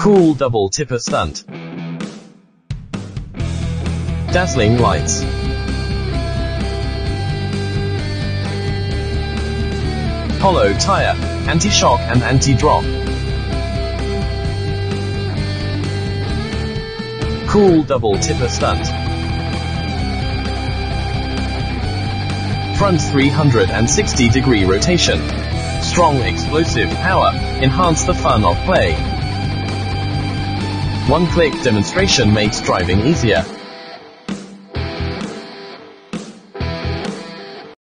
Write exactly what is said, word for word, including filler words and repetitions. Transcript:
Cool double tipper stunt. Dazzling lights. Hollow tire, anti-shock and anti-drop. Cool double tipper stunt. Front three hundred sixty degree rotation. Strong explosive power, enhance the fun of play. One-click demonstration makes driving easier.